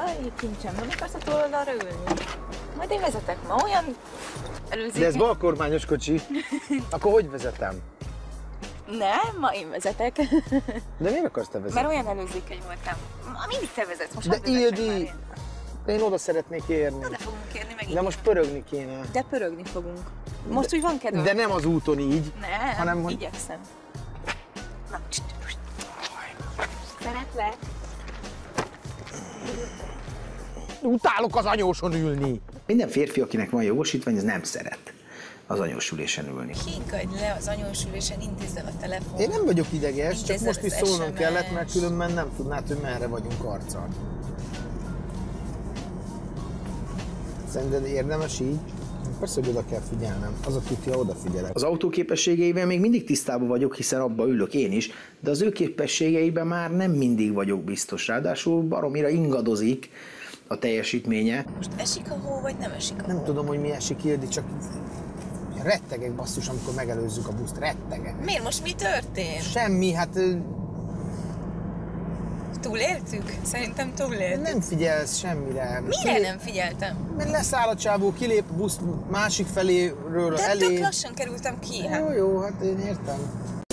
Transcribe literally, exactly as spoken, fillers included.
Aj, kincsem, nem akarsz a túloldalra ülni? Majd én vezetek, ma olyan előzik. De ez balkormányos kocsi. Akkor hogy vezetem? Nem, ma én vezetek. De miért akarsz te vezetni? Mert olyan előzékeny voltam. Ma mindig te vezetsz, most De hadd vezessek már Ildi, én. én oda szeretnék érni. Oda fogunk érni megint. De most pörögni kéne. De pörögni fogunk. Most úgy van kedvem. De nem az úton így, Nem, hanem hogy... igyekszem. Na, szeretlek. Utálok az anyóson ülni. Minden férfi, akinek van jogosítvány, az nem szeret az anyósülésen ülni. Higgadj le az anyósülésen, intézd el a telefon. Én nem vagyok ideges, csak Intézed most az is szólnom es em es. kellett, mert különben nem tudnád, hogy merre vagyunk arccal. Szerinted érdemes így? Persze, hogy oda kell figyelnem. Az a tuti, ha odafigyelek. Az autó képességeivel még mindig tisztában vagyok, hiszen abba ülök én is, de az ő képességeiben már nem mindig vagyok biztos. Ráadásul baromira ingadozik a teljesítménye. Most esik a hó, vagy nem esik a hó? Nem tudom, hogy mi esik, Ildi, csak rettegek basszus, amikor megelőzzük a buszt. Rettegek. Miért? Most mi történt? Semmi, hát Túléltük? Szerintem túléltük. nem figyelsz semmire. Mire Kilép- nem figyeltem? Mert leszáll a csávó, kilép a busz másik feléről De elé. tök lassan kerültem ki. Hát. Jó, jó, hát én értem.